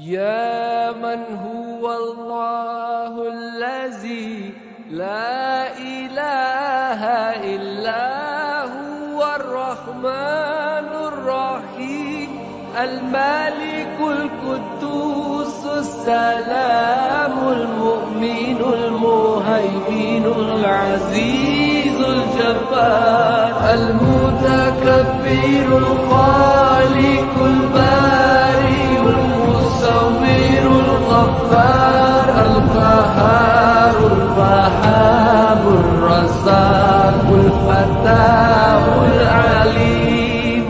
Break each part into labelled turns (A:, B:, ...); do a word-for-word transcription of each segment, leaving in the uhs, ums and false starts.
A: يا من هو الله الذي لا إله إلا هو الرحمن الرحيم الملك القدوس السلام المؤمن المهيمن العزيز الجبار المتكبر الخالق البارئ المصور الغفار القهار الوهاب الرزاق الفتاح العليم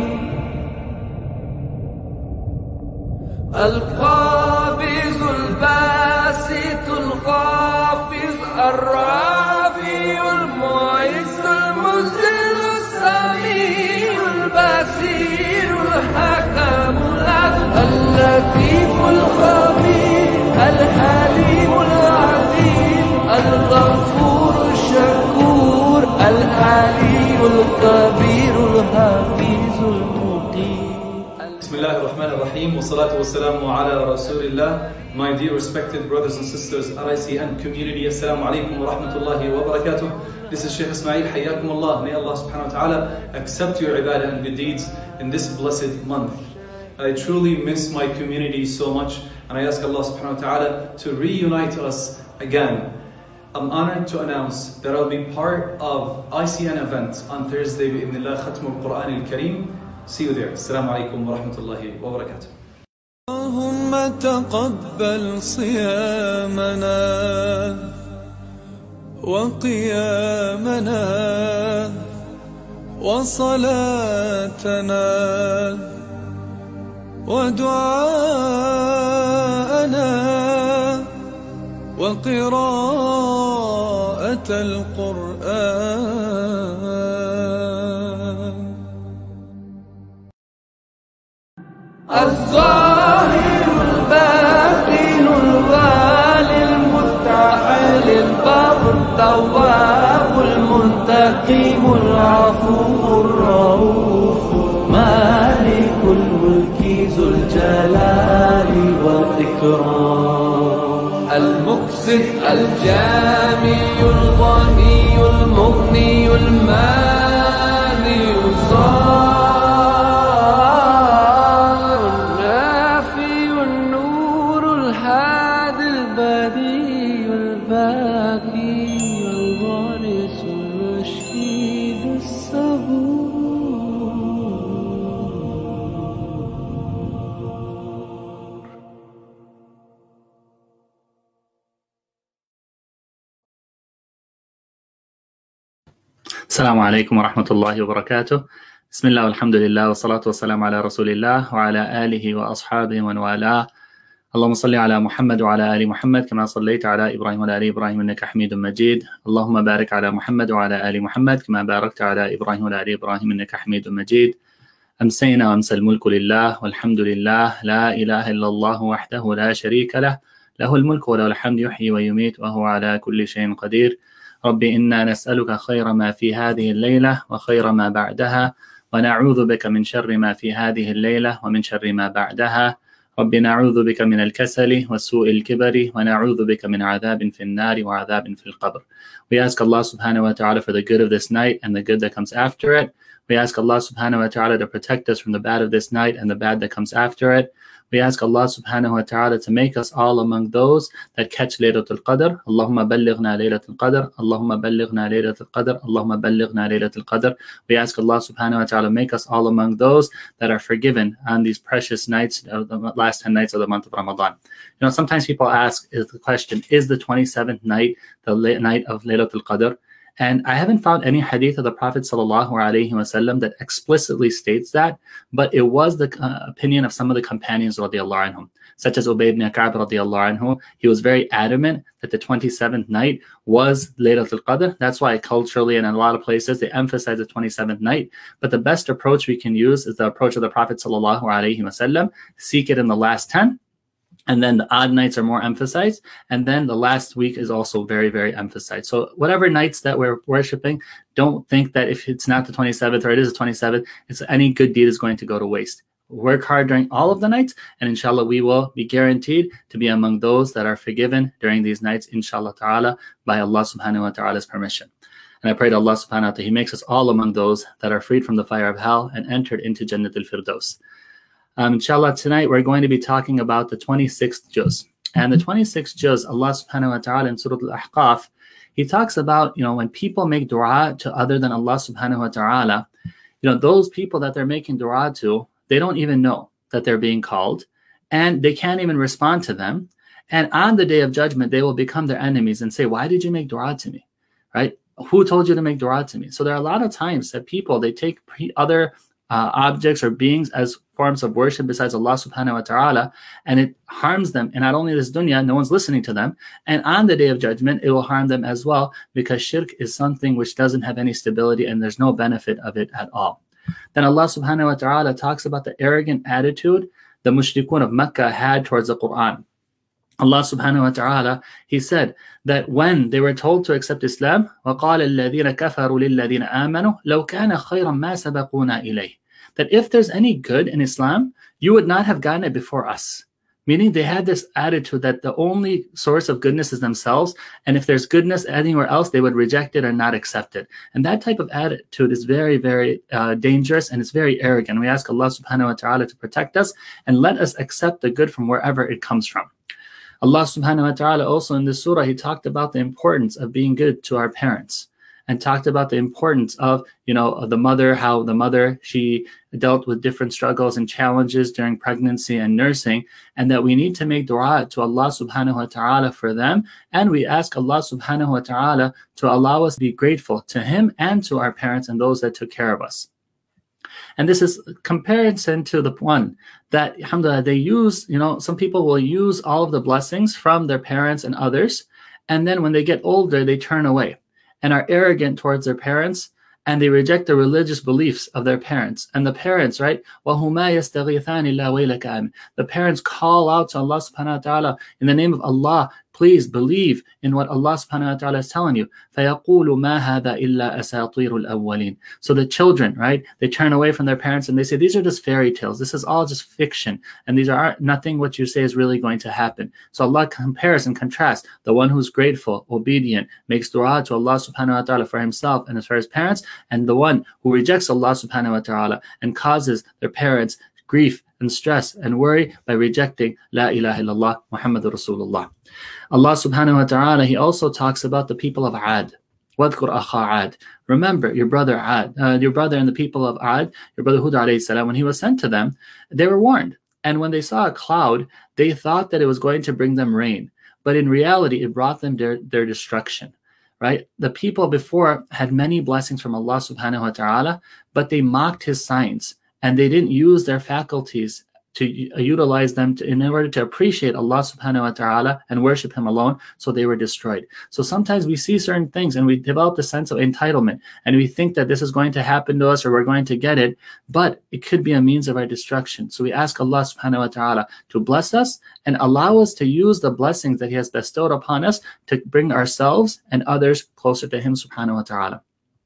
A: القابض الباسط الخافض الرافع المعز المذل السميع البصير الحكم العدل اللطيف الخبير الحليم العظيم الغفور الشكور العلي الكبير الحفيظ المقيم.
B: بسم الله الرحمن الرحيم والصلاة والسلام على رسول الله. My dear respected brothers and sisters at I C N community, Assalamu alaikum wa rahmatullahi wa barakatuh. This is Shaykh Ismail, Hayyakum Allah. May Allah subhanahu wa ta'ala accept your ibadah and good deeds in this blessed month. I truly miss my community so much, and I ask Allah subhanahu wa ta'ala to reunite us again. I'm honored to announce that I'll be part of I C N event on Thursday bi'idhnillah, Khatm al-Quran al-Kareem. See you there. Assalamu alaikum wa rahmatullahi wa barakatuh.
C: اللهم تقبل صيامنا وقيامنا وصلاتنا ودعاءنا وقراءة القرآن.
A: الظاهر الباطن الوالي المتعال البر التواب المنتقم العفو الرؤوف مالك الملك ذو الجلال والإكرام المقسط الجامع الغني المغني المانع الظاهر
D: السلام عليكم ورحمة الله وبركاته. بسم الله والحمد لله والصلاة والسلام على رسول الله وعلى آله وأصحابه ومن والاه. اللهم صل على محمد وعلى آل محمد كما صليت على إبراهيم وعلى آل إبراهيم إنك حميد مجيد. اللهم بارك على محمد وعلى آل محمد كما باركت على إبراهيم وعلى آل إبراهيم إنك حميد مجيد. أمسينا وأمسى الملك لله والحمد لله لا إله إلا الله وحده لا شريك له له الملك وله الحمد يحيي ويميت وهو على كل شيء قدير. ربي إنا نسألك خير ما في هذه الليلة وخير ما بعدها ونعوذ بك من شر ما في هذه الليلة ومن شر ما بعدها. ربي نعوذ بك من الكسل وسوء الكبر ونعوذ بك من عذاب في النار وعذاب في القبر. We ask Allah subhanahu wa ta'ala for the good of this night and the good that comes after it. We ask Allah subhanahu wa ta'ala to protect us from the bad of this night and the bad that comes after it. We ask Allah subhanahu wa ta'ala to make us all among those that catch Laylatul Qadr. Allahumma ballighna Laylatul Qadr. Allahumma ballighna Laylatul Qadr. Allahumma ballighna Laylatul Qadr. We ask Allah subhanahu wa ta'ala make us all among those that are forgiven on these precious nights, of the last ten nights of the month of Ramadan. You know, sometimes people ask is the question, is the twenty-seventh night the night of Laylatul Qadr? And I haven't found any hadith of the Prophet sallallahu alaihi wasallam that explicitly states that, but it was the uh, opinion of some of the companions radiallahu anhum, such as Ubay ibn Ka'b radiallahu anhu. He was very adamant that the twenty-seventh night was Laylatul Qadr. That's why culturally and in a lot of places they emphasize the twenty-seventh night. But the best approach we can use is the approach of the Prophet sallallahu alaihi wasallam. Seek it in the last ten. And then the odd nights are more emphasized. And then the last week is also very, very emphasized. So whatever nights that we're worshiping, don't think that if it's not the twenty-seventh or it is the twenty-seventh, it's any good deed is going to go to waste. work hard during all of the nights, and inshallah we will be guaranteed to be among those that are forgiven during these nights, inshallah ta'ala, by Allah subhanahu wa ta'ala's permission. And I pray to Allah subhanahu wa ta'ala that He makes us all among those that are freed from the fire of hell and entered into Jannat al-Firdaus. Um, inshallah, tonight we're going to be talking about the twenty-sixth juz. And the twenty-sixth juz, Allah subhanahu wa ta'ala in Surah Al-Ahqaf, He talks about, you know, when people make dua to other than Allah subhanahu wa ta'ala, you know, those people that they're making dua to, they don't even know that they're being called, and they can't even respond to them. And on the day of judgment, they will become their enemies and say, why did you make dua to me, right? Who told you to make dua to me? So there are a lot of times that people, they take pre other uh, objects or beings as forms of worship besides Allah subhanahu wa ta'ala, and it harms them. And not only this dunya, no one's listening to them. And on the day of judgment, it will harm them as well, because shirk is something which doesn't have any stability and there's no benefit of it at all. Then Allah subhanahu wa ta'ala talks about the arrogant attitude the mushrikun of Mecca had towards the Quran. Allah subhanahu wa ta'ala, He said that when they were told to accept Islam, وَقَالَ الَّذِينَ كَفَرُوا لِلَّذِينَ آمَنُوا لَوْ كَانَ خَيْرًا مَا سَبَقُونَا إِلَيْهِ, that if there's any good in Islam, you would not have gotten it before us. Meaning they had this attitude that the only source of goodness is themselves, and if there's goodness anywhere else, they would reject it or not accept it. And that type of attitude is very, very uh, dangerous, and it's very arrogant. We ask Allah subhanahu wa ta'ala to protect us and let us accept the good from wherever it comes from. Allah subhanahu wa ta'ala also in this surah, He talked about the importance of being good to our parents, and talked about the importance of, you know, the mother, how the mother, she dealt with different struggles and challenges during pregnancy and nursing, and that we need to make dua to Allah subhanahu wa ta'ala for them. And we ask Allah subhanahu wa ta'ala to allow us to be grateful to Him and to our parents and those that took care of us. And this is comparison to the one that, alhamdulillah, they use, you know, some people will use all of the blessings from their parents and others, and then when they get older, they turn away and are arrogant towards their parents, and they reject the religious beliefs of their parents. And the parents, right? وَهُمَا يَسْتَغِيثَانِ اللَّهَ وَيْلَكَ آمِنْ. The parents call out to Allah subhanahu wa ta'ala, in the name of Allah, please believe in what Allah subhanahu wa ta'ala is telling you. فَيَقُولُ مَا هَذَا إِلَّا أَسَاطِيرُ الْأَوَّلِينَ. So the children, right? They turn away from their parents and they say, these are just fairy tales. This is all just fiction. And these are nothing what you say is really going to happen. So Allah compares and contrasts the one who's grateful, obedient, makes dua to Allah subhanahu wa ta'ala for himself and for his parents, and the one who rejects Allah subhanahu wa ta'ala and causes their parents grief and stress and worry by rejecting La ilaha illallah Muhammadur Rasulullah. Allah subhanahu wa ta'ala, He also talks about the people of Ad. وَاذْكُرْ أَخَا عَاد. Remember your brother Ad, uh, your brother and the people of Ad, your brother Hud alayhi salam, when he was sent to them, they were warned. And when they saw a cloud, they thought that it was going to bring them rain. But in reality, it brought them their, their destruction. Right? The people before had many blessings from Allah subhanahu wa ta'ala, but they mocked His signs, and they didn't use their faculties to utilize them to, in order to appreciate Allah subhanahu wa ta'ala and worship Him alone, so they were destroyed. So sometimes we see certain things and we develop a sense of entitlement, and we think that this is going to happen to us or we're going to get it, but it could be a means of our destruction. So we ask Allah subhanahu wa ta'ala to bless us and allow us to use the blessings that He has bestowed upon us to bring ourselves and others closer to Him subhanahu wa ta'ala.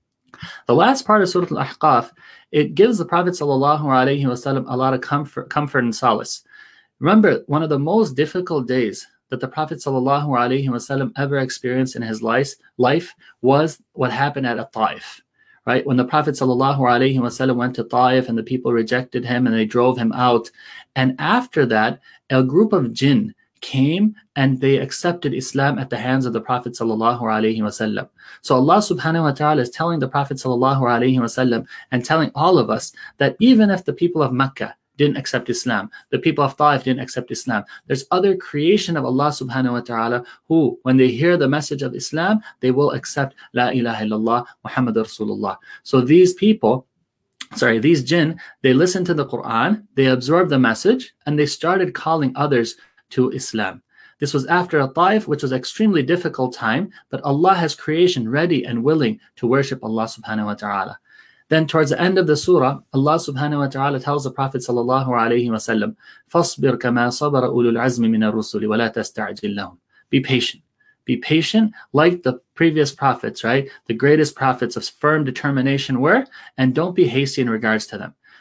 D: The last part of Surah Al-Ahqaf, it gives the Prophet sallallahu alaihi wasallam a lot of comfort, comfort and solace. Remember, one of the most difficult days that the Prophet sallallahu alaihi wasallam ever experienced in his life, life was what happened at Taif. Right? When the Prophet sallallahu alaihi wasallam went to Taif and the people rejected him and they drove him out. And after that, a group of jinn came and they accepted Islam at the hands of the Prophet sallallahu alaihi wasallam. So Allah subhanahu wa ta'ala is telling the Prophet sallallahu alaihi wasallam and telling all of us that even if the people of Mecca didn't accept Islam, the people of Taif didn't accept Islam, there's other creation of Allah subhanahu wa ta'ala who, when they hear the message of Islam, they will accept La ilaha illallah Muhammadur Rasulullah. So these people, sorry, these jinn, they listened to the Quran, they absorbed the message, and they started calling others to Islam. This was after a Taif, which was an extremely difficult time, but Allah has creation ready and willing to worship Allah subhanahu wa ta'ala. Then towards the end of the surah, Allah subhanahu wa ta'ala tells the Prophet sallallahu alayhi wa sallam, فَاصْبِرْ كَمَا صَبَرَ أُولُو الْعَزْمِ مِنَ الرُّسُلِ وَلَا تَسْتَعْجِلْ لَهُمْ. Be patient. Be patient like the previous prophets, right? The greatest prophets of firm determination were, and don't be hasty in regards to them.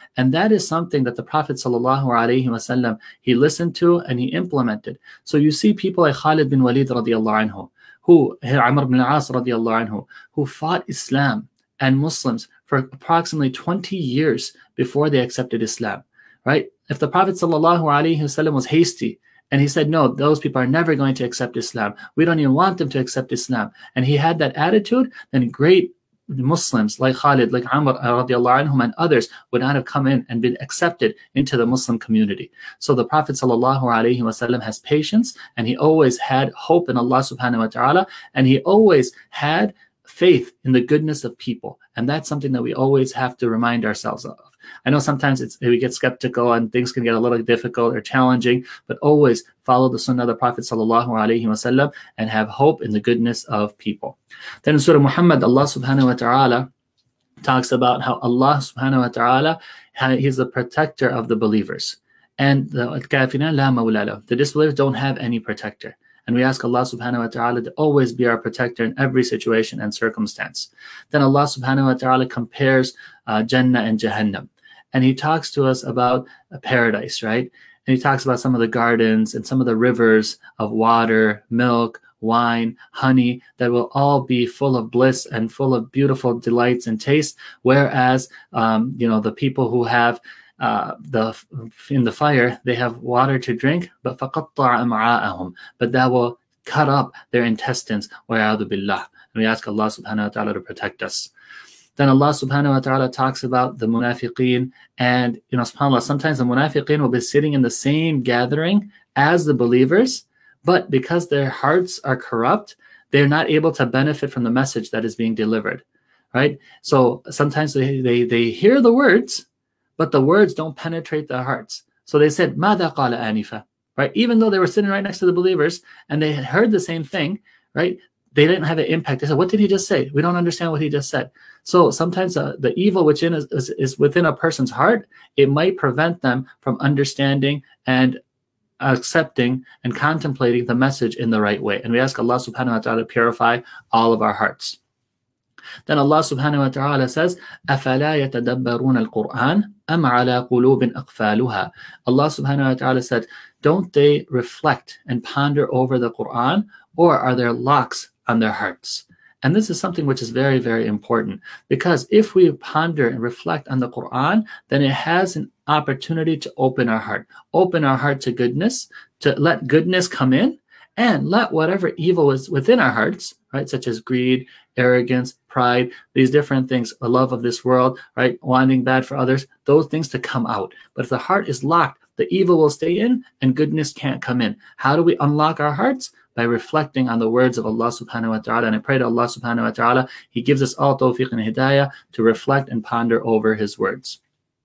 D: And that is something that the Prophet sallallahu alaihi wasallam, he listened to and he implemented. So you see people like Khalid bin Walid radiallahu anhu, who, Amr bin al-As radiallahu anhu, who fought Islam and Muslims for approximately twenty years before they accepted Islam, right? If the Prophet sallallahu alaihi wasallam was hasty and he said, no, those people are never going to accept Islam, we don't even want them to accept Islam, and he had that attitude, then great Muslims like Khalid, like Amr radiallahu anhum, and others would not have come in and been accepted into the Muslim community. So the Prophet sallallahu alaihi wasallam has patience, and he always had hope in Allah subhanahu wa ta'ala, and he always had faith in the goodness of people. And that's something that we always have to remind ourselves of. I know sometimes it's, we get skeptical and things can get a little difficult or challenging, but always follow the sunnah of the Prophet sallallahu alaihi wasallam and have hope in the goodness of people. Then in Surah Muhammad, Allah subhanahu wa ta'ala talks about how Allah subhanahu wa ta'ala, He's the protector of the believers. And the kafirina la mawla lahu, the disbelievers don't have any protector. And we ask Allah subhanahu wa ta'ala to always be our protector in every situation and circumstance. Then Allah subhanahu wa ta'ala compares uh, Jannah and Jahannam. And he talks to us about a paradise, right? And he talks about some of the gardens and some of the rivers of water, milk, wine, honey, that will all be full of bliss and full of beautiful delights and taste. Whereas, um, you know, the people who have uh, the in the fire, they have water to drink, but فَقَطَّعَ أَمْعَاءَهُم, but that will cut up their intestines. وَيَعُوذُ بِاللَّهِ. And we ask Allah subhanahu wa ta'ala to protect us. Then Allah subhanahu wa ta'ala talks about the munafiqeen, and you know, subhanAllah, sometimes the munafiqeen will be sitting in the same gathering as the believers, but because their hearts are corrupt, they're not able to benefit from the message that is being delivered, right? So sometimes they, they, they hear the words, but the words don't penetrate their hearts. So they said, ماذا قال آنفا, right? Even though they were sitting right next to the believers and they had heard the same thing, right? They didn't have an impact. They said, what did he just say? We don't understand what he just said. So sometimes uh, the evil which in is, is, is within a person's heart, it might prevent them from understanding and accepting and contemplating the message in the right way. And we ask Allah subhanahu wa ta'ala to purify all of our hearts. Then Allah subhanahu wa ta'ala says, أَفَلَا يَتَدَبَّرُونَ الْقُرْآنَ أَمْ عَلَى قُلُوبٍ أَقْفَالُهَا. Allah subhanahu wa ta'ala said, don't they reflect and ponder over the Quran, or are there locks on their hearts? And this is something which is very, very important, because if we ponder and reflect on the Quran, then it has an opportunity to open our heart, open our heart to goodness, to let goodness come in, and let whatever evil is within our hearts, right, such as greed, arrogance, pride, these different things, the love of this world, right, wanting bad for others, those things to come out. But if the heart is locked, the evil will stay in and goodness can't come in. How do we unlock our hearts? By reflecting on the words of Allah subhanahu wa ta'ala. And I pray to Allah subhanahu wa ta'ala, He gives us all tawfiq and hidayah to reflect and ponder over His words.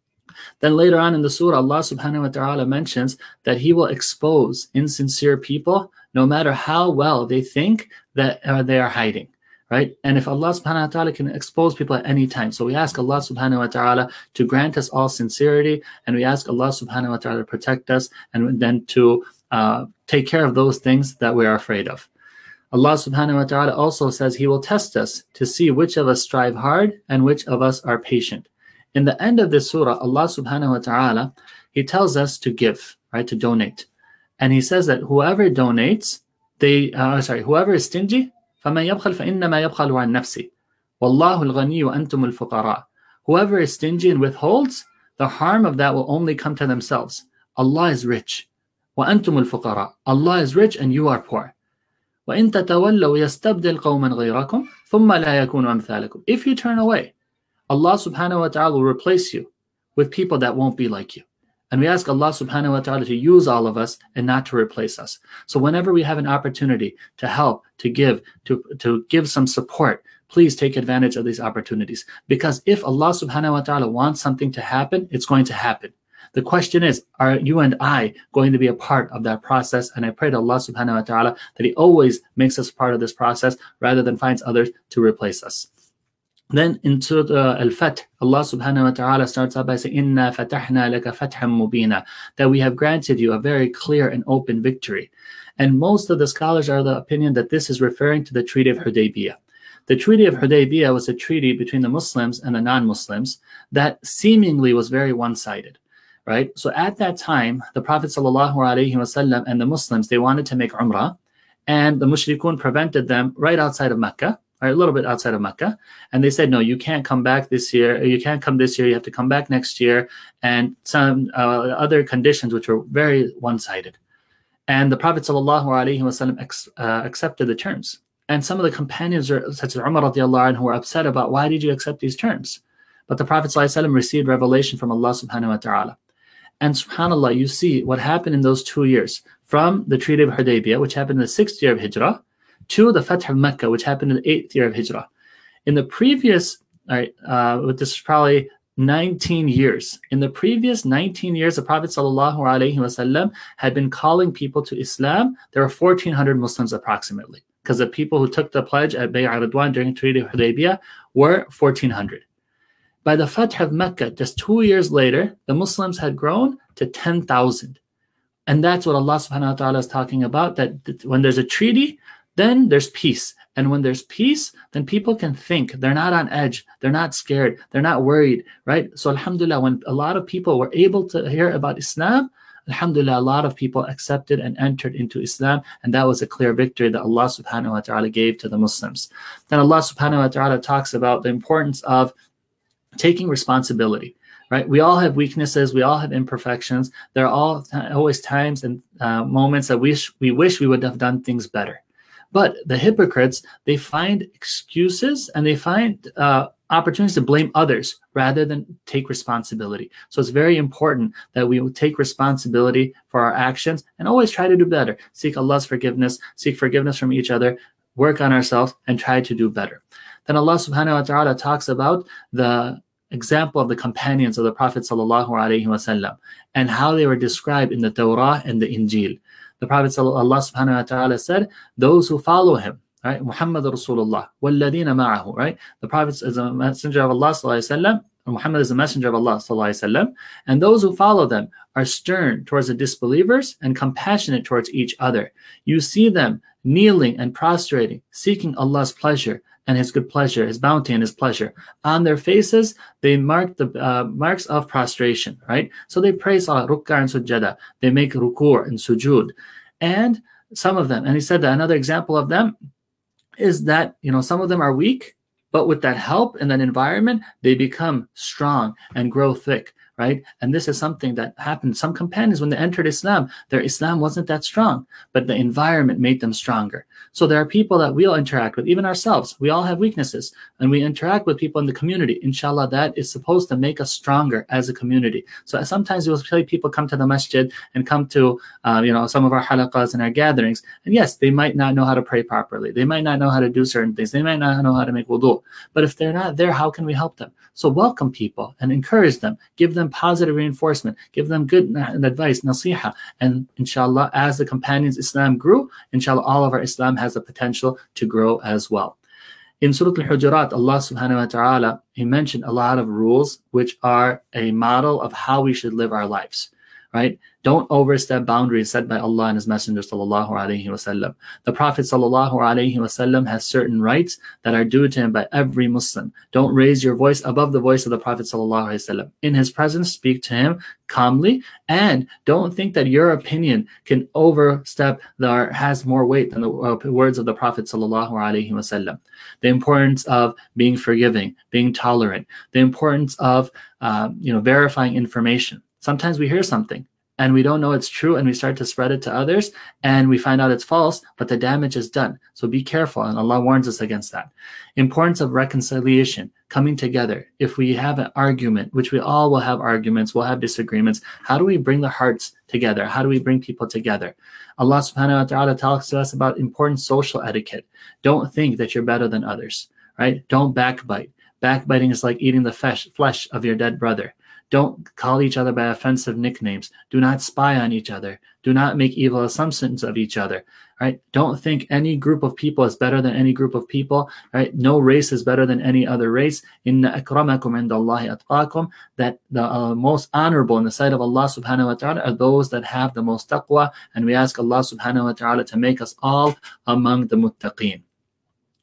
D: Then later on in the surah, Allah subhanahu wa ta'ala mentions that He will expose insincere people no matter how well they think that uh, they are hiding. Right? And if Allah subhanahu wa ta'ala can expose people at any time. So we ask Allah subhanahu wa ta'ala to grant us all sincerity, and we ask Allah subhanahu wa ta'ala to protect us, and then to uh, take care of those things that we are afraid of. Allah subhanahu wa ta'ala also says He will test us to see which of us strive hard and which of us are patient. In the end of this surah, Allah subhanahu wa ta'ala, He tells us to give, right, to donate. And He says that whoever donates, they, uh, sorry, whoever is stingy, فَمَنْ يَبْخَلْ فَإِنَّمَا يَبْخَلُ عَنْ نَفْسِهِ وَاللَّهُ الْغَنِيُّ وَأَنْتُمُ الْفُقَرَاءُ. Whoever is stingy and withholds, the harm of that will only come to themselves. Allah is rich. وَأَنْتُمُ الْفُقَرَاءُ. Allah is rich and you are poor. وَإِن تَتَوَلَّوْا يَسْتَبْدِلْ قَوْمًا غَيْرَكُمْ ثُمَّ لَا يَكُونُوا أَمْثَالَكُمْ. If you turn away, Allah subhanahu wa ta'ala will replace you with people that won't be like you. And we ask Allah subhanahu wa ta'ala to use all of us and not to replace us. So whenever we have an opportunity to help, to give, to, to give some support, please take advantage of these opportunities. Because if Allah subhanahu wa ta'ala wants something to happen, it's going to happen. The question is, are you and I going to be a part of that process? And I pray to Allah subhanahu wa ta'ala that He always makes us part of this process rather than finds others to replace us. Then in Surah Al-Fath, Allah subhanahu wa ta'ala starts out by saying, Inna fatahna laka fatham mubina, that we have granted you a very clear and open victory. And most of the scholars are of the opinion that this is referring to the Treaty of Hudaybiyah. The Treaty of Hudaybiyah was a treaty between the Muslims and the non-Muslims that seemingly was very one-sided, right? So at that time, the Prophet ﷺ and the Muslims, they wanted to make Umrah, and the Mushrikun prevented them right outside of Mecca, or a little bit outside of Mecca, and they said, no, you can't come back this year, you can't come this year, you have to come back next year, and some uh, other conditions which were very one-sided. And the Prophet ﷺ ex, uh, accepted the terms. And some of the companions, such as Umar radiallahu anhu, were upset about, why did you accept these terms? But the Prophet ﷺ received revelation from Allah subhanahu wa ta'ala. And subhanAllah, you see what happened in those two years, from the Treaty of Hudaybiyah, which happened in the sixth year of Hijrah, to the Fath of Mecca, which happened in the eighth year of Hijrah. In the previous, all right, uh, this is probably nineteen years. In the previous nineteen years, the Prophet ﷺ had been calling people to Islam. There were fourteen hundred Muslims approximately, because the people who took the pledge at Bay'ah Ridwan during the Treaty of Hudaybiyah were fourteen hundred. By the Fath of Mecca, just two years later, the Muslims had grown to ten thousand. And that's what Allah subhanahu wa ta'ala is talking about, that when there's a treaty, then there's peace. And when there's peace, then people can think. They're not on edge. They're not scared. They're not worried, right? So alhamdulillah, when a lot of people were able to hear about Islam, alhamdulillah, a lot of people accepted and entered into Islam. And that was a clear victory that Allah subhanahu wa ta'ala gave to the Muslims. Then Allah subhanahu wa ta'ala talks about the importance of taking responsibility. Right? We all have weaknesses. We all have imperfections. There are all always times and uh, moments that we, wish, we wish we would have done things better. But the hypocrites, they find excuses and they find uh, opportunities to blame others rather than take responsibility. So it's very important that we take responsibility for our actions and always try to do better. Seek Allah's forgiveness, seek forgiveness from each other, work on ourselves, and try to do better. Then Allah subhanahu wa ta'ala talks about the example of the companions of the Prophet sallallahu alaihi wasallam and how they were described in the Torah and the Injil. The Prophet, Allah subhanahu wa ta'ala said, those who follow him, right? Muhammad Rasulullah, walladina ma'ahu, right? The Prophet is a messenger of Allah sallallahu alaihi wasallam, Muhammad is a messenger of Allah sallallahu alaihi wasallam, and those who follow them are stern towards the disbelievers and compassionate towards each other. You see them kneeling and prostrating, seeking Allah's pleasure and his good pleasure, his bounty and his pleasure. On their faces, they mark the uh, marks of prostration, right? So they pray salah, ruk'a and sujjada. They make ruku' and sujud. And some of them, and he said that another example of them is that, you know, some of them are weak, but with that help and that environment, they become strong and grow thick, right? And this is something that happened. Some companions, when they entered Islam, their Islam wasn't that strong, but the environment made them stronger. So there are people that we'll interact with, even ourselves. We all have weaknesses, and we interact with people in the community. Inshallah, that is supposed to make us stronger as a community. So sometimes we'll see people come to the masjid and come to, uh, you know, some of our halaqas and our gatherings. And yes, they might not know how to pray properly. They might not know how to do certain things. They might not know how to make wudu. But if they're not there, how can we help them? So welcome people and encourage them. Give them positive reinforcement. Give them good advice, nasiha. And inshallah, as the companions' Islam grew, inshallah, all of our Islam has the potential to grow as well. In Surah Al-Hujurat, Allah subhanahu wa ta'ala, he mentioned a lot of rules which are a model of how we should live our lives, right? Don't overstep boundaries set by Allah and his Messenger sallallahu alaihi wasallam. The Prophet sallallahu alaihi wasallam has certain rights that are due to him by every Muslim. Don't raise your voice above the voice of the Prophet sallallahu alaihi wasallam. In his presence, speak to him calmly, and don't think that your opinion can overstep or has more weight than the uh, words of the Prophet sallallahu alaihi wasallam. The importance of being forgiving, being tolerant, the importance of uh, you know verifying information. Sometimes we hear something and we don't know it's true, and we start to spread it to others, and we find out it's false, but the damage is done. So be careful, and Allah warns us against that. Importance of reconciliation, coming together. If we have an argument, which we all will have arguments, we'll have disagreements, how do we bring the hearts together? How do we bring people together? Allah subhanahu wa ta'ala talks to us about important social etiquette. Don't think that you're better than others, right? Don't backbite. Backbiting is like eating the flesh, flesh of your dead brother. Don't call each other by offensive nicknames. Do not spy on each other. Do not make evil assumptions of each other. Right? Don't think any group of people is better than any group of people. Right? No race is better than any other race. Inna akramakum indallahi atqakum. That the uh, most honorable in the sight of Allah subhanahu wa ta'ala are those that have the most taqwa. And we ask Allah subhanahu wa ta'ala to make us all among the muttaqeen.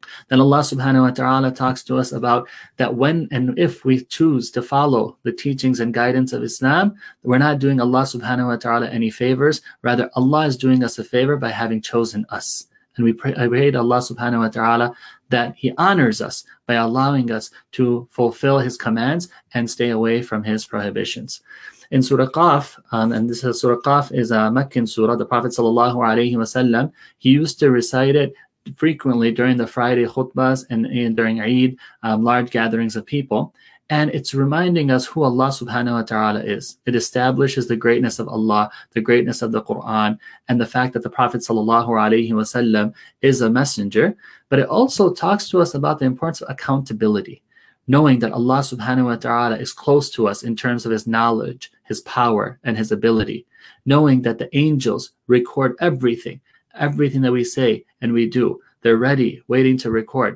D: Then Allah subhanahu wa ta'ala talks to us about that when and if we choose to follow the teachings and guidance of Islam, we're not doing Allah subhanahu wa ta'ala any favors. Rather, Allah is doing us a favor by having chosen us. And we pray, I pray to Allah subhanahu wa ta'ala that He honors us by allowing us to fulfill His commands and stay away from His prohibitions. In Surah Qaf, um, and this is Surah Qaf is a Meccan surah, the Prophet sallallahu alaihi wasallam, he used to recite it frequently during the Friday khutbahs and, and during Eid, um, large gatherings of people. And it's reminding us who Allah subhanahu wa ta'ala is. It establishes the greatness of Allah, the greatness of the Quran, and the fact that the Prophet sallallahu alaihi wasallam is a messenger. But it also talks to us about the importance of accountability, knowing that Allah subhanahu wa ta'ala is close to us in terms of His knowledge, His power, and His ability, knowing that the angels record everything, everything that we say and we do. They're ready, waiting to record.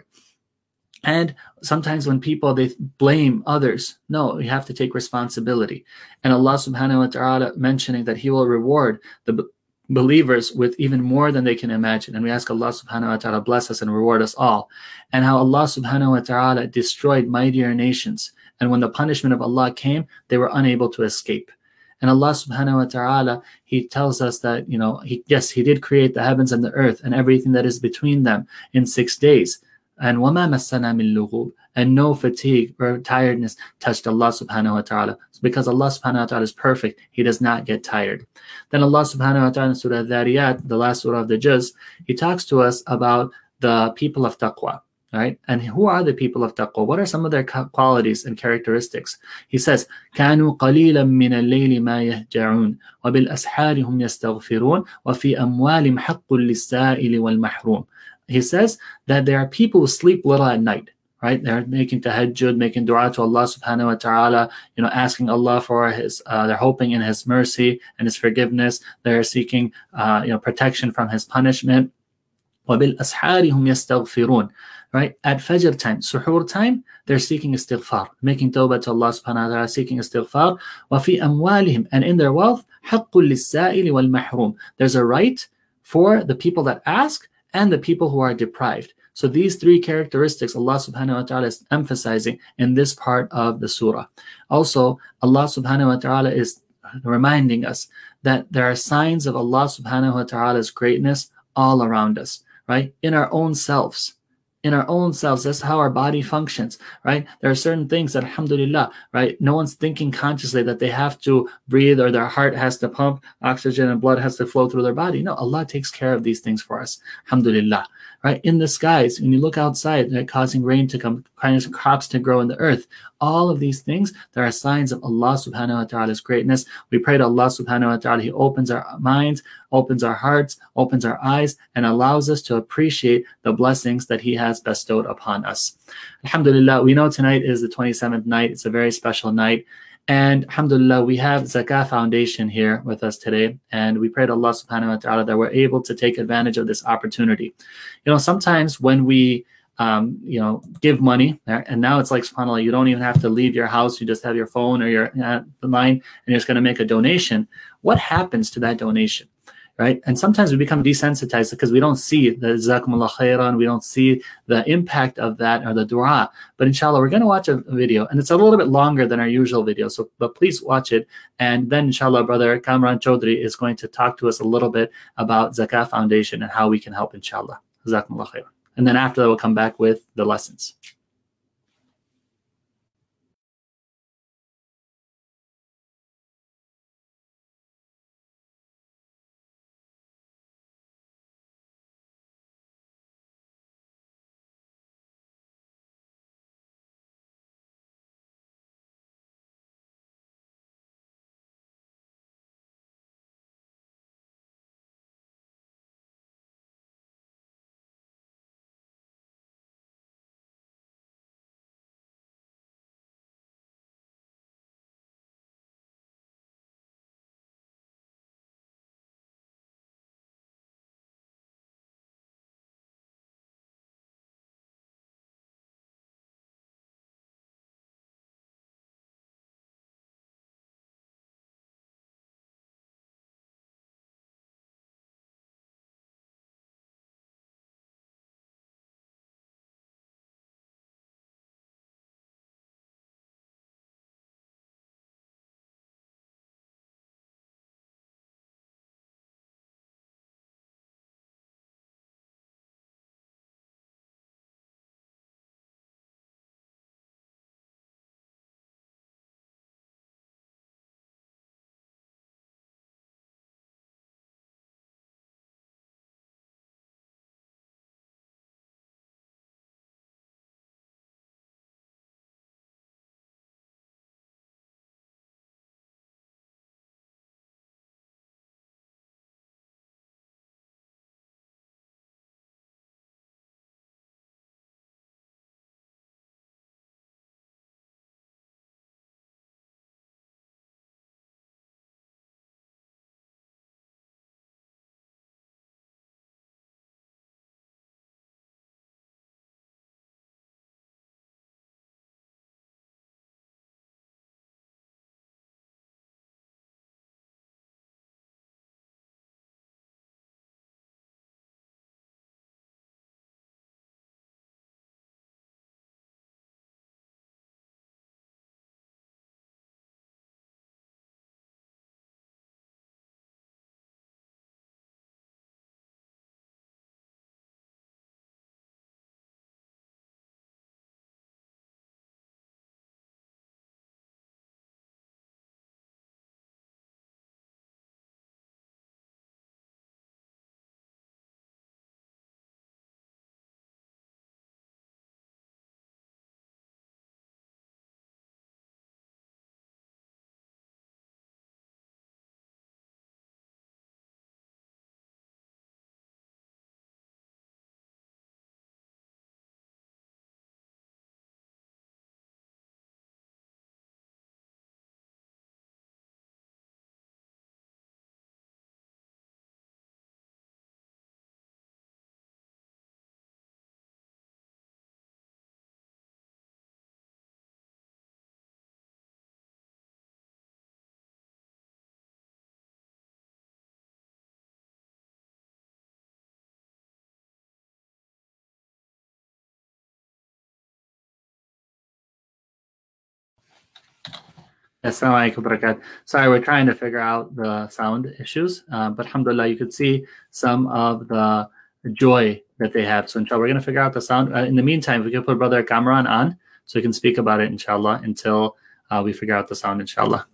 D: And sometimes when people, they blame others, no, you have to take responsibility. And Allah subhanahu wa ta'ala mentioning that He will reward the b- believers with even more than they can imagine. And we ask Allah subhanahu wa ta'ala bless us and reward us all. And how Allah subhanahu wa ta'ala destroyed mightier nations. And when the punishment of Allah came, they were unable to escape. And Allah subhanahu wa ta'ala, He tells us that, you know, he, yes, He did create the heavens and the earth and everything that is between them in six days. And وَمَا مَسَّنَا مِن لُغُوبٍ, and no fatigue or tiredness touched Allah subhanahu wa ta'ala. Because Allah subhanahu wa ta'ala is perfect, He does not get tired. Then Allah subhanahu wa ta'ala in Surah Dhariyat, the last surah of the Juz, He talks to us about the people of taqwa. Right? And who are the people of taqwa? What are some of their qualities and characteristics? He says, كَانُوا قَلِيلًا مِنَ اللَّيْلِ مَا يَهْجَعُونَ وَبِالْأَسْحَارِ هُمْ يَسْتَغْفِرُونَ وَفِي أَمْوَالِهِمْ حَقٌّ لِلسَّائِلِ وَالْمَحْرُومِ. He says that there are people who sleep little at night, right? They're making tahajjud, making dua to Allah subhanahu wa ta'ala, you know, asking Allah for His, uh, they're hoping in His mercy and His forgiveness. They're seeking, uh, you know, protection from His punishment. وَبِالْأَسْحَارِ هُمْ يَسْتَغْفِرُونَ. Right? At Fajr time, Suhoor time, they're seeking istighfar, making tawbah to Allah subhanahu wa ta'ala, seeking istighfar. وَفِي أَمْوَالِهِمْ, and in their wealth, حَقٌّ لِلسَّائِلِ وَالْمَحْرُومِ. There's a right for the people that ask and the people who are deprived. So these three characteristics Allah subhanahu wa ta'ala is emphasizing in this part of the surah. Also, Allah subhanahu wa ta'ala is reminding us that there are signs of Allah subhanahu wa ta'ala's greatness all around us, right? In our own selves. In our own selves, that's how our body functions, right? There are certain things that, alhamdulillah, right? No one's thinking consciously that they have to breathe or their heart has to pump oxygen and blood has to flow through their body. No, Allah takes care of these things for us, alhamdulillah, right? In the skies, when you look outside, they're causing rain to come, causing crops to grow in the earth. All of these things, there are signs of Allah subhanahu wa ta'ala's greatness. We pray to Allah subhanahu wa ta'ala, He opens our minds, opens our hearts, opens our eyes, and allows us to appreciate the blessings that He has bestowed upon us. Alhamdulillah, we know tonight is the twenty-seventh night. It's a very special night. And alhamdulillah, we have Zakah Foundation here with us today. And we pray to Allah subhanahu wa ta'ala that we're able to take advantage of this opportunity. You know, sometimes when we Um, you know, give money, and now it's like, subhanAllah, you don't even have to leave your house. You just have your phone or your uh, line, and you're just going to make a donation. What happens to that donation, right? And sometimes we become desensitized because we don't see the jazakumullah khairan, we don't see the impact of that or the dua. But inshallah, we're going to watch a video, and it's a little bit longer than our usual video. So, but please watch it, and then inshallah, brother Kamran Chaudhry is going to talk to us a little bit about Zakah Foundation and how we can help, inshallah. Jazakumullah khairan. And then after that, we'll come back with the lessons. Assalamu alaikum barakat. Sorry, we're trying to figure out the sound issues, uh, but alhamdulillah, you could see some of the joy that they have. So inshallah, we're going to figure out the sound. Uh, in the meantime, we can put Brother Kamran on so we can speak about it, inshallah, until uh, we figure out the sound, inshallah.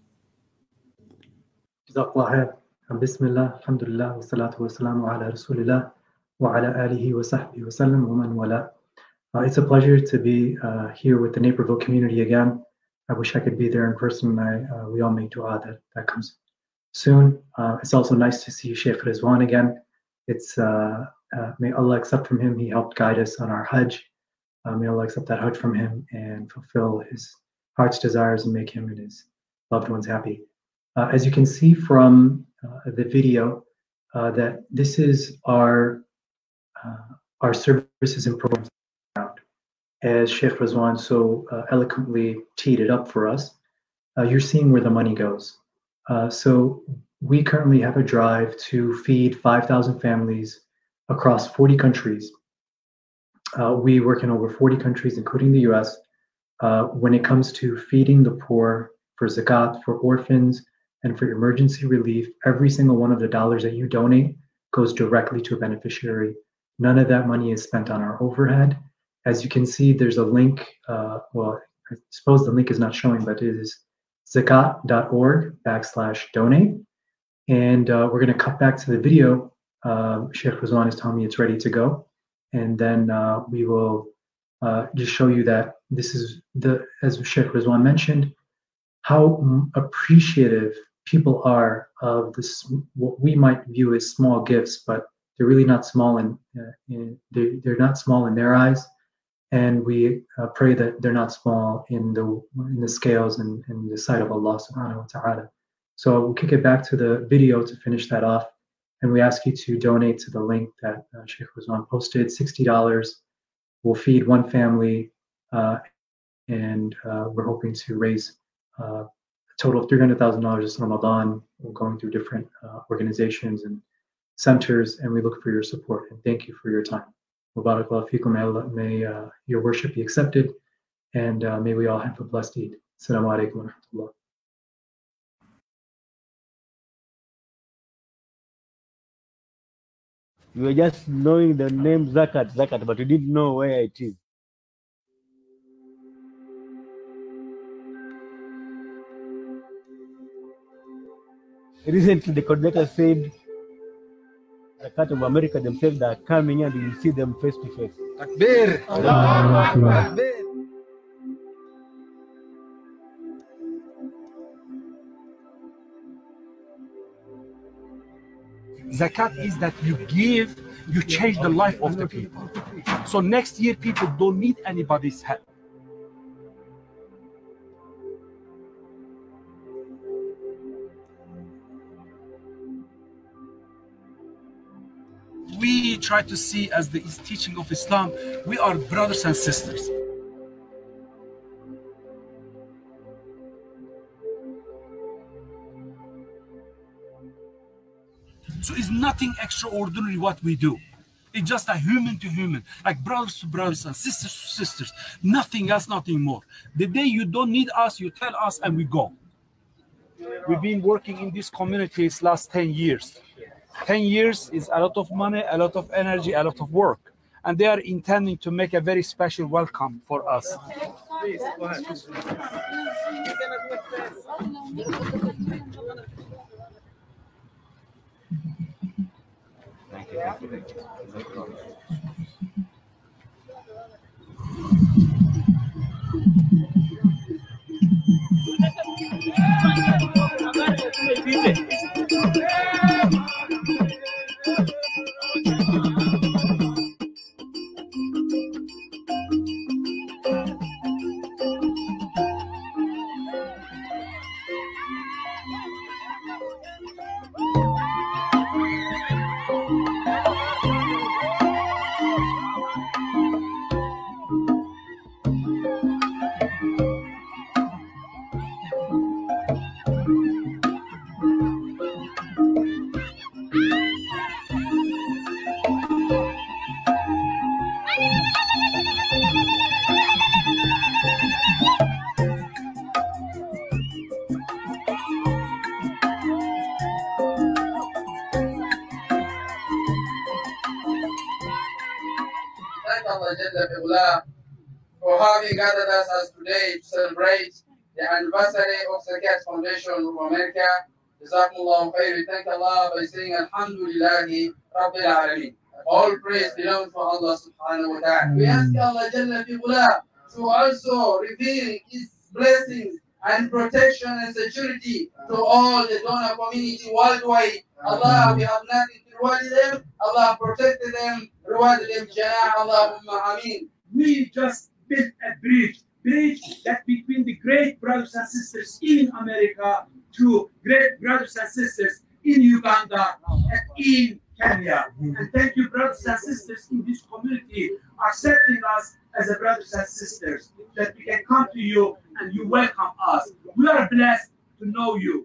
E: Jazakallah khair. Bismillah, alhamdulillah, wa salatu wa salamu ala rasulillah, wa ala alihi wa sahbihi wa sallam, wa man wala. Uh, it's a pleasure to be uh, here with the Naperville community again. I wish I could be there in person. I, uh, we all make dua that that comes soon. Uh, it's also nice to see Sh Rizwan again. It's uh, uh, may Allah accept from him. He helped guide us on our Hajj. Uh, may Allah accept that Hajj from him and fulfill his heart's desires and make him and his loved ones happy. Uh, as you can see from uh, the video, uh, that this is our uh, our services and programs. As Sh Rizwan so uh, eloquently teed it up for us, uh, you're seeing where the money goes. Uh, so we currently have a drive to feed five thousand families across forty countries. Uh, we work in over forty countries, including the U S. Uh, when it comes to feeding the poor, for zakat, for orphans, and for emergency relief, every single one of the dollars that you donate goes directly to a beneficiary. None of that money is spent on our overhead. As you can see, there's a link. Uh, well, I suppose the link is not showing, but it is zakat.org backslash donate. And uh, we're going to cut back to the video. Uh, Sheikh Rizwan is telling me it's ready to go. And then uh, we will uh, just show you that this is, the, as Sheikh Rizwan mentioned, how appreciative people are of this, what we might view as small gifts, but they're really not small, in, uh, in they're, they're not small in their eyes. And we uh, pray that they're not small in the in the scales and in the sight of Allah subhanahu wa ta'ala. So we'll kick it back to the video to finish that off. And we ask you to donate to the link that uh, Sheikh Rizwan posted, sixty dollars. We'll feed one family, uh, and uh, we're hoping to raise uh, a total of three hundred thousand dollars this Ramadan. We're going through different uh, organizations and centers, and we look for your support. And thank you for your time. Barakallahu feekum. May uh, your worship be accepted, and uh, may we all have a blessed Eid. Assalamu alaikum wa rahmatullah.
F: You were just knowing the name Zakat, Zakat, but you didn't know where it is. Recently, the coordinator said the cut of America themselves that are coming and you see them face to face. Takbir! Takbir!
G: Zakat is that you give, you change the life of the people. So next year, people don't need anybody's help. We try to see as the teaching of Islam, we are brothers and sisters. So it's nothing extraordinary what we do. It's just a human to human, like brothers to brothers and sisters to sisters. Nothing else, nothing more. The day you don't need us, you tell us and we go. We've been working in these communities last ten years. ten years is a lot of money, a lot of energy, a lot of work. And they are intending to make a very special welcome for us. Please, go ahead. Thank you.
H: thank Allah Jalla fi Ula for having gathered us as today to celebrate the anniversary of Zakat Foundation of America. Jazakumullahu khair. We thank Allah by saying Alhamdulillahi Rabbil Alameen. All praise belongs to Allah subhanahu wa ta'ala. We ask Allah Jalla fi Ula to also reveal His blessings and protection and security to all the donor community worldwide. Allah, we have nothing to reward them. Allah protected them, rewarded them. Jana Allahumma Ameen.
G: We just built a bridge, bridge that between the great brothers and sisters in America to great brothers and sisters in Uganda and in Kenya. And thank you, brothers and sisters in this community, accepting us as a brothers and sisters, that we can come to you and you welcome us. We are blessed to know you.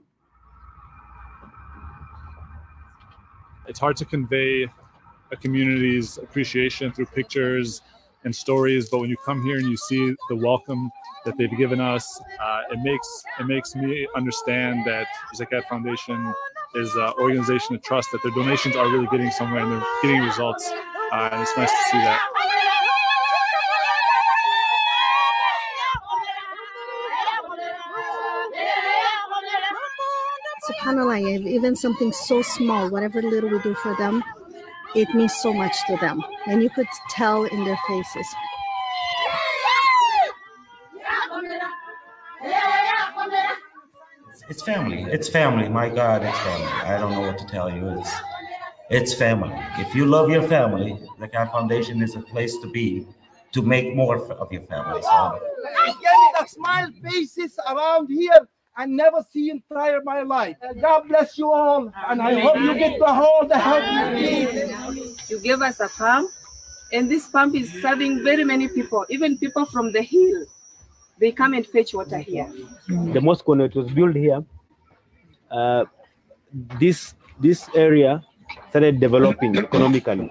I: It's hard to convey a community's appreciation through pictures and stories, but when you come here and you see the welcome that they've given us, uh, it makes it makes me understand that Zakat Foundation is an organization to trust, that their donations are really getting somewhere and they're getting results, uh, and it's nice to see that.
J: SubhanAllah, even something so small, whatever little we do for them, it means so much to them. And you could tell in their faces.
K: It's family. It's family. My God, it's family. I don't know what to tell you. It's it's family. If you love your family, the Zakat Foundation is a place to be, to make more of your family. So.
L: I'm getting the smile faces around here I never see in entire my life. God bless you all, and I hope you get the whole the help you need.
M: You gave us a pump, and this pump is serving very many people, even people from the hill. They come and fetch water here.
F: The mosque, when it was built here, uh, this this area started developing economically.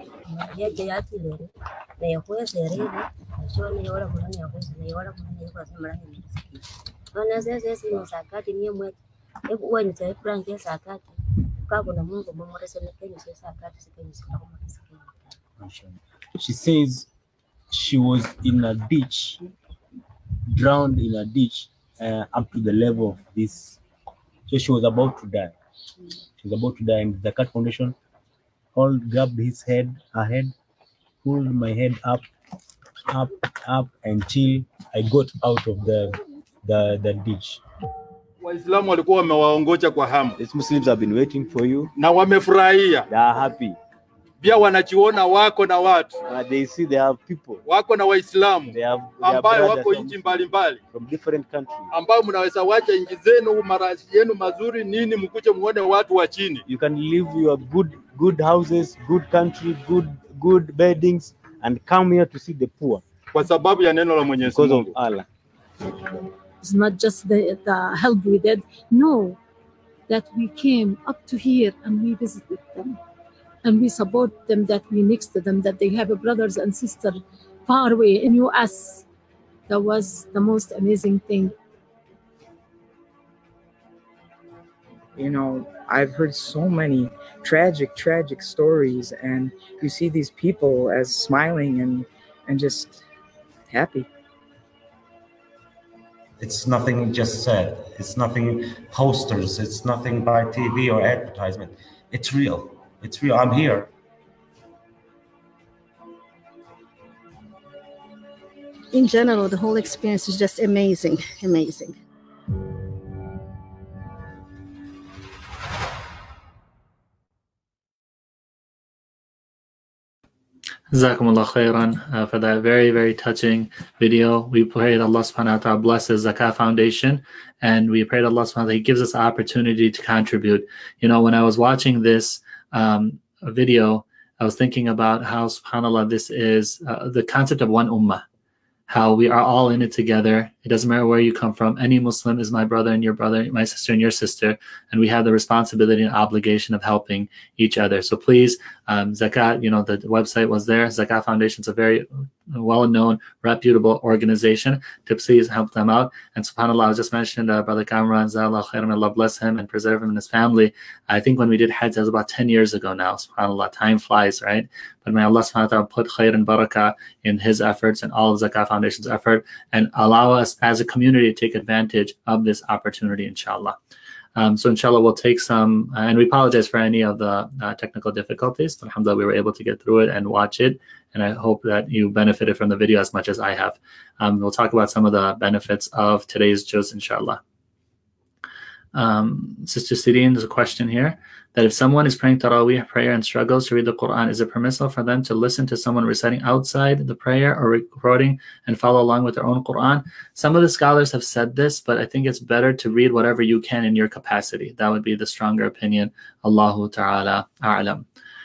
N: She says she was in a ditch, drowned in a ditch uh, up to the level of this. So she was about to die. She was about to die, and the Zakat Foundation all grabbed his head, her head, pulled my head up, up, up until I got out of the the, the ditch.
O: Waislamu walikuwa wamewaongoja kwa hamu.
F: These Muslims have been waiting for you.
O: Na wamefurahia.
F: They are happy.
O: Pia wanachiona wako na watu.
F: Uh, they see they have people.
O: Wako na Waislamu.
F: They have,
O: ambao wako nchi mbalimbali.
F: From different countries.
O: Ambao mnaweza wacha nchi zenu, marazi yenu mazuri nini, mkuje muone watu wa chini.
F: You can live your good good houses, good country, good good beddings, and come here to see the poor.
O: Kwa sababu ya neno la Mwenyezi Mungu.
F: Because of Allah.
P: It's not just the, the help we did. No, that we came up to here and we visited them. And we support them, that we next to them, that they have a brothers and sisters far away in U S. That was the most amazing thing.
Q: You know, I've heard so many tragic, tragic stories, and you see these people as smiling and, and just happy.
K: It's nothing just said. It's nothing posters. It's nothing by T V or advertisement. It's real. It's real. I'm here.
J: In general, the whole experience is just amazing, amazing.
D: Jazakumullah khairan uh, for that very, very touching video. We pray that Allah subhanahu wa ta'ala blesses Zakat Foundation, and we pray that Allah subhanahu wa ta'ala He gives us the opportunity to contribute. You know, when I was watching this um, video, I was thinking about how, subhanAllah, this is uh, the concept of one ummah, how we are all in it together. It doesn't matter where you come from. Any Muslim is my brother and your brother, my sister and your sister, and we have the responsibility and obligation of helping each other. So please, um, Zakat, you know, the website was there. Zakat Foundation is a very well-known, reputable organization to please help them out. And subhanAllah, I was just mentioned, uh, Brother Kamran, Zallah khairan, Allah bless him and preserve him and his family. I think when we did Hajj, that was about ten years ago now. SubhanAllah, time flies, right? But may Allah subhanahu wa ta'ala put khair and barakah in his efforts and all of Zakah Foundation's effort, and allow us as a community to take advantage of this opportunity, inshallah. Um, so inshallah, we'll take some, uh, and we apologize for any of the uh, technical difficulties. But alhamdulillah, we were able to get through it and watch it. And I hope that you benefited from the video as much as I have. Um, we'll talk about some of the benefits of today's juz, inshallah. Um, Sister Sireen, there's a question here that if someone is praying Taraweeh prayer and struggles to read the Quran, is it permissible for them to listen to someone reciting outside the prayer or recording and follow along with their own Quran? Some of the scholars have said this, but I think it's better to read whatever you can in your capacity. That would be the stronger opinion. Allahu Ta'ala A'lam.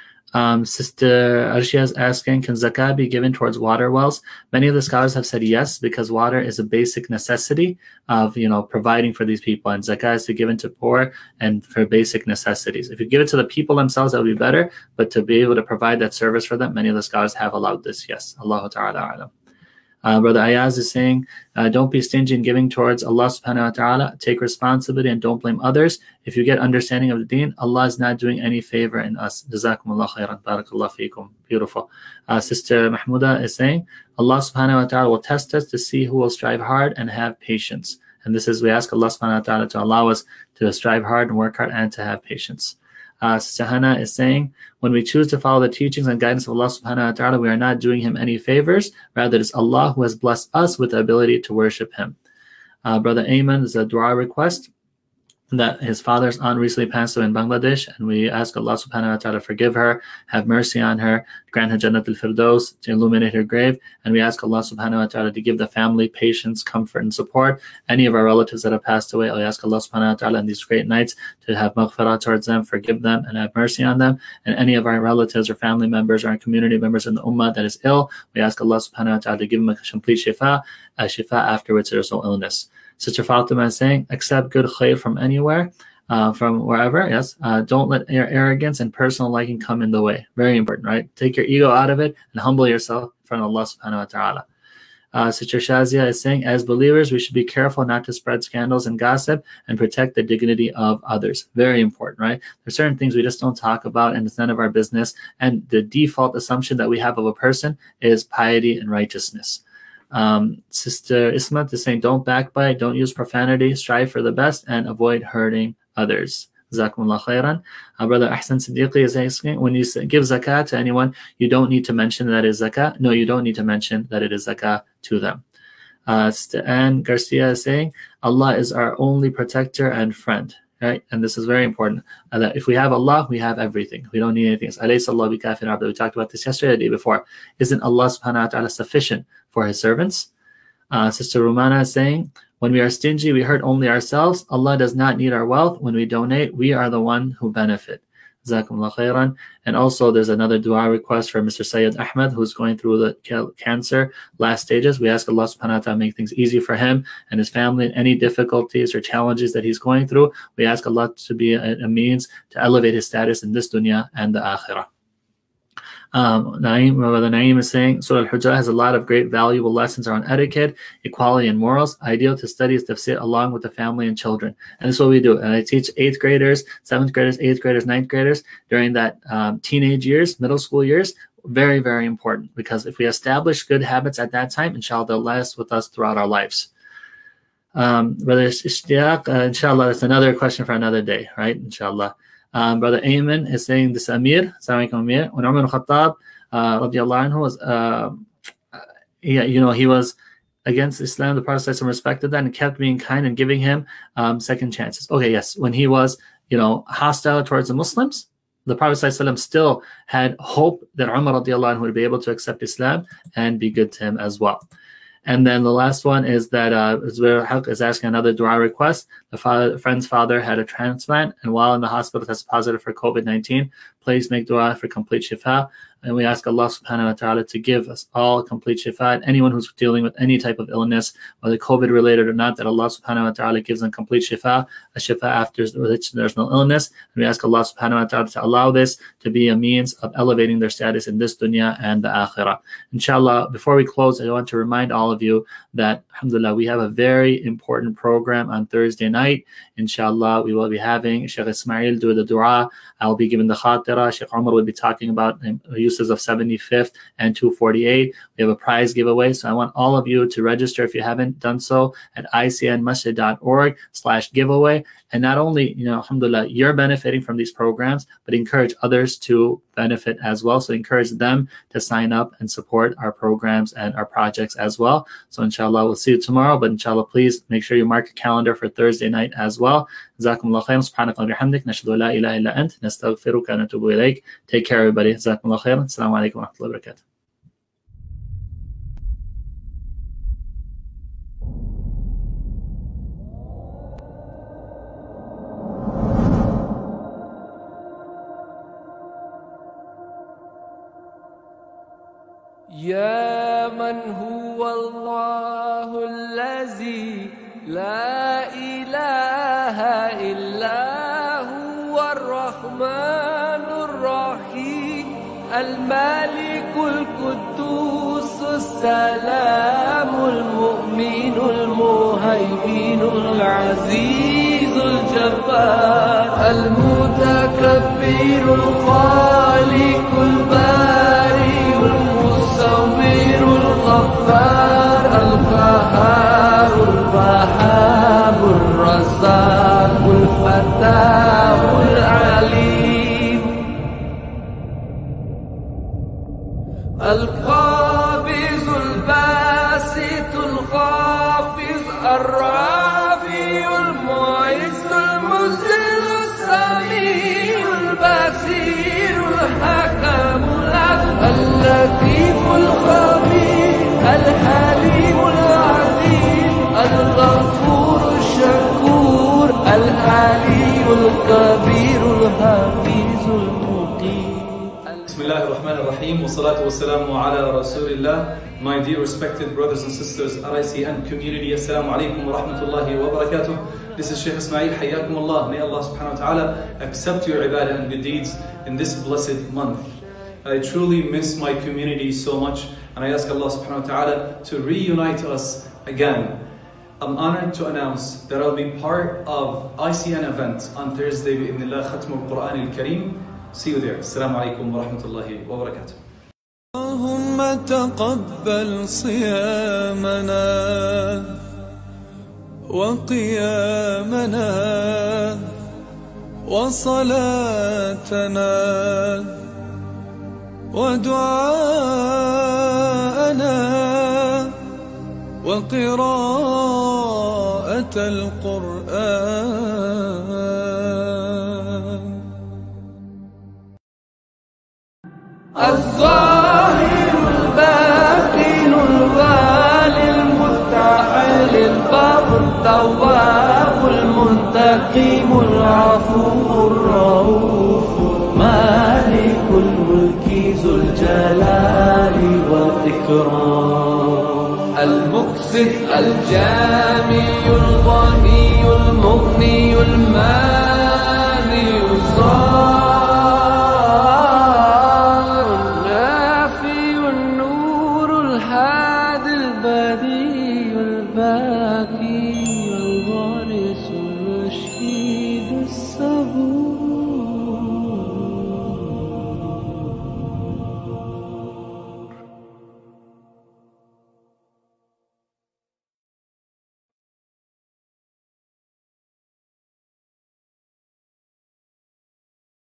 D: Um, Sister Arshia is asking, can zakah be given towards water wells? Many of the scholars have said yes, because water is a basic necessity of, you know, providing for these people, and zakah is to given to poor and for basic necessities. If you give it to the people themselves, that would be better, but to be able to provide that service for them, many of the scholars have allowed this. Yes, Allahu Ta'ala A'lam. Uh, Brother Ayaz is saying, uh, don't be stingy in giving towards Allah subhanahu wa ta'ala. Take responsibility and don't blame others. If you get understanding of the deen, Allah is not doing any favor in us. Jazakumullah khairan. Barakallah feekum. Beautiful. Uh, Sister Mahmuda is saying, Allah subhanahu wa ta'ala will test us to see who will strive hard and have patience. And this is, we ask Allah subhanahu wa ta'ala to allow us to strive hard and work hard and to have patience. Uh, Sister Hannah is saying, when we choose to follow the teachings and guidance of Allah subhanahu wa ta'ala, we are not doing him any favors. Rather, it is Allah who has blessed us with the ability to worship him. Uh, Brother Ayman is a dua request that his father's aunt recently passed away in Bangladesh, and we ask Allah subhanahu wa ta'ala to forgive her, have mercy on her, grant her Jannat al-Firdaus, to illuminate her grave, and we ask Allah subhanahu wa ta'ala to give the family patience, comfort, and support. Any of our relatives that have passed away, I ask Allah subhanahu wa ta'ala in these great nights to have maghfirah towards them, forgive them, and have mercy on them. And any of our relatives or family members or our community members in the ummah that is ill, we ask Allah subhanahu wa ta'ala to give them a complete shifa, a shifa after which there is no illness. Sister Fatima is saying, accept good khair from anywhere, uh, from wherever, yes. Uh, don't let your arrogance and personal liking come in the way. Very important, right? Take your ego out of it and humble yourself in front of Allah subhanahu wa ta'ala. Uh, Sister Shazia is saying, as believers, we should be careful not to spread scandals and gossip and protect the dignity of others. Very important, right? There's certain things we just don't talk about, and it's none of our business. And the default assumption that we have of a person is piety and righteousness. Um, Sister Ismat is saying, don't backbite, don't use profanity, strive for the best, and avoid hurting others. Jazakumullah khairan. Uh, Brother Ahsan Siddiqui is asking, when you say, give zakah to anyone, you don't need to mention that it is zakah. No, you don't need to mention that it is zakah to them. Uh, Sister Anne Garcia is saying, Allah is our only protector and friend. Right? And this is very important. Uh, that if we have Allah, we have everything. We don't need anything else. Alaysa Allah bi kafin abda. We talked about this yesterday, the day before. Isn't Allah subhanahu wa ta'ala sufficient for his servants? Uh, Sister Rumana is saying, when we are stingy, we hurt only ourselves. Allah does not need our wealth. When we donate, we are the one who benefit. Jazakumullah khairan. And also there's another dua request for Mister Sayyid Ahmed, who's going through the cancer last stages. We ask Allah subhanahu wa ta'ala to make things easy for him and his family. Any difficulties or challenges that he's going through, we ask Allah to be a, a means to elevate his status in this dunya and the akhirah. Um, Naeem, Brother Naeem is saying, Surah Al-Hujjah has a lot of great valuable lessons on etiquette, equality, and morals. Ideal to study is tafsir along with the family and children. And that's what we do. And I teach eighth graders, seventh graders, eighth graders, ninth graders during that um, teenage years, middle school years. Very, very important, because if we establish good habits at that time, inshallah, they'll last with us throughout our lives. Um, Brother Ishtiyaq, uh, inshallah, that's another question for another day, right? Inshallah. Um, Brother Ayman is saying this Amir, Assalamu alaikum Amir, when Umar al-Khattab, uh, radiallahu anhu, was, uh, yeah, you know, he was against Islam, the Prophet respected that and kept being kind and giving him um, second chances. Okay, yes, when he was, you know, hostile towards the Muslims, the Prophet still had hope that Umar radiallahu anhu would be able to accept Islam and be good to him as well. And then the last one is that uh, Zubair Haq is asking another dua request. The father, friend's father had a transplant, and while in the hospital tested positive for COVID nineteen. Please make dua for complete shifa. And we ask Allah subhanahu wa ta'ala to give us all complete shifa. And anyone who's dealing with any type of illness, whether COVID related or not, that Allah subhanahu wa ta'ala gives them complete shifa, a shifa after which there's no illness. And we ask Allah subhanahu wa ta'ala to allow this to be a means of elevating their status in this dunya and the akhirah. Inshallah, before we close, I want to remind all of you that, alhamdulillah, we have a very important program on Thursday night. Inshallah, we will be having Sh Ismail do the dua. I'll be giving the khatira. Sheikh Umar will be talking about uses of seventy-fifth and two forty-eight. We have a prize giveaway. So I want all of you to register if you haven't done so at I C N masjid dot org slash giveaway. And not only, you know, alhamdulillah, you're benefiting from these programs, but encourage others to benefit as well. So encourage them to sign up and support our programs and our projects as well. So inshallah, we'll see you tomorrow. But inshallah, please make sure you mark your calendar for Thursday night as well. Jazakumullah khairan. Subhanaka wa bihamdik. Nashhadu la ilaha illa ant. Nastaghfiruka wa natubu ilayk. Take care, everybody. Jazakumullah khairan. Assalamu alaikum wa rahmatullahi wa barakatuh.
A: يا من هو الله الذي لا إله إلا هو الرحمن الرحيم الملك القدوس السلام المؤمن المهيمن العزيز الجبار المتكبر الخالق البارئ المصور الغفار القهار الوهاب الرزاق الفتاح العليم القابض الباسط الخافض الرافع المعز المذل السميع البصير الحكم اللطيف الخبير الحليم العظيم الغفور الشكور العلي الكبير الحفيظ المقيم.
B: Bismillah ar-Rahman ar-Rahim, wa salatu wa salamu ala Rasulillah. My dear respected brothers and sisters, R I C and community, Assalamu alaikum wa rahmatullahi wa barakatuh. This is Shaykh Ismail, Hayyakum Allah. May Allah subhanahu wa ta'ala accept your ibadah and good deeds in this blessed month. I truly miss my community so much, and I ask Allah subhanahu wa ta'ala to reunite us again. I'm honored to announce that I'll be part of I C N event on Thursday, bi'idhnillah, Khatm al-Quran al-Kareem. See you there. Assalamu alaikum wa rahmatullahi wa barakatuh.
C: اللهم تقبل صيامنا وقيامنا وصلاتنا ودعاءنا وقراءة القرآن.
A: الظاهر الباطن الوالي المفتعل البر التواب المنتقم العفو الرؤوف مالك الملك ذو الجلال والإكرام المقسط الجامع الغني المغني المال